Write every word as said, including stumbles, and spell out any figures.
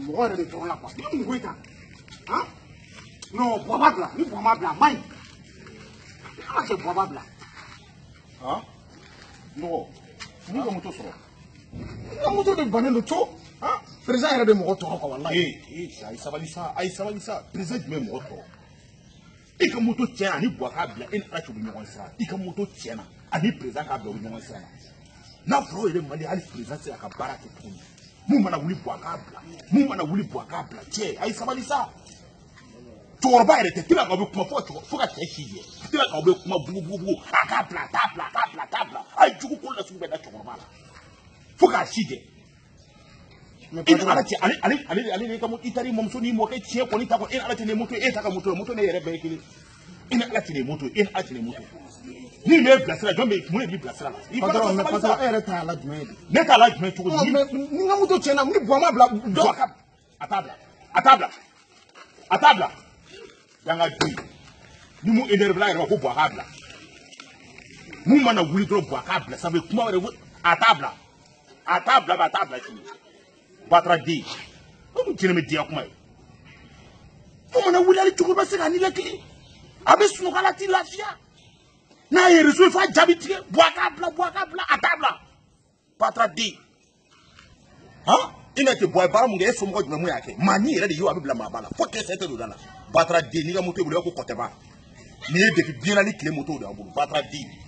mɔgɔ yɛrɛ de tɔɔrɔ la quoi. Ni mun ko ta? Hein? Non, bois pas blanc, ni bois pas blanc, maï. Comment c'est bois pas blanc? Hein? Non. Ni ka moto sɔrɔ. Ka moto de bannen don to. Hein? Président yɛrɛ de mɔgɔ tɔɔrɔ quoi wallahi. Eh, eh, ayi sabali sa, ayi sabali sa. Président jumɛn mɔgɔ tɔɔrɔ? I ka moto tiɲɛna ani bois k'a bila e ni Ala cɛ u bɛ ɲɔgɔn sira. I ka moto tiɲɛna ani président k'a bila u bɛ ɲɔgɔn sira la. N'a fɔra o yɛrɛ Mali hali président sera ka baara kɛ tuguni. Mun mana wuli bois k'a bila. Mun mana wuli bois k'a bila cɛ ayi sabali sa. Cɛkɔrɔba yɛrɛ tɛ tila k'aw bɛ kuma fɔ fo ka cɛ si jɛ. Tila k'aw bɛ kuma bugu bugu bugu a k'a bila a t'a bila a t'a bila a t'a bila. A ye jugu ko la sugu bɛɛ da cɛkɔrɔba la. Fo k'a si jɛ. I ni Ala cɛ ale ale ale ale de ka moto i taara i mɔmuso n'i mɔkɛ tiɲɛ kɔni ta kɔ e ni Ala cɛ ni moto e ta ka moto moto ne yɛrɛ bɛɛ ye kelen. I ni Ala cɛ ni moto e ni Ala cɛ ni moto. Ni m'e bilasira jɔn bɛ mun de b'i bilasira la. I patron mais patron e yɛrɛ ta la jumɛn ye? Ne t'a la jumɛn cogo di? Ni n ka moto tiɲɛna ni bois ma bila dɔ ka a t'a bila a t'a bila a t'a bila. Danga di ni mun énerve la yɛrɛ ko bois k'a bila. Mun mana wuli dɔrɔn bois k'a bila ça veut kuma wɛrɛ a t'a bila a t'a bila a t'a bila sini. Batra di ko mun jɛnɛ bɛ diya kuma ye. Mun mana wuli hali cɛkɔrɔba se ka ni lakili a bɛ sunɔgɔ la t'i lafiya. N'a ye réseau f'a jaabi tigɛ bois k'a bila bois k'a bila a t'a bila. Batra di han i na tɛ bois baara mun kɛ e somɔgɔ jumɛn mun y'a kɛ maa ni yɛrɛ de y'o a bɛ bila maa ba la fo kɛsɛ tɛ don da la. Batra di n'i ka moto bolo ko kɔtɛba n'i ye depuis biɲɛna ni tile moto de y'an bolo Batra di.